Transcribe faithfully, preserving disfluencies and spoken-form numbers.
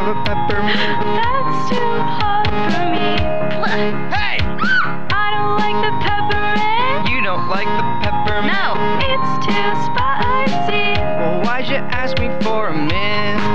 have a peppermint? That's too hot for me. Hey! I don't like the peppermint. You don't like the peppermint? No, it's too spicy. Well, why'd you ask me for a mint?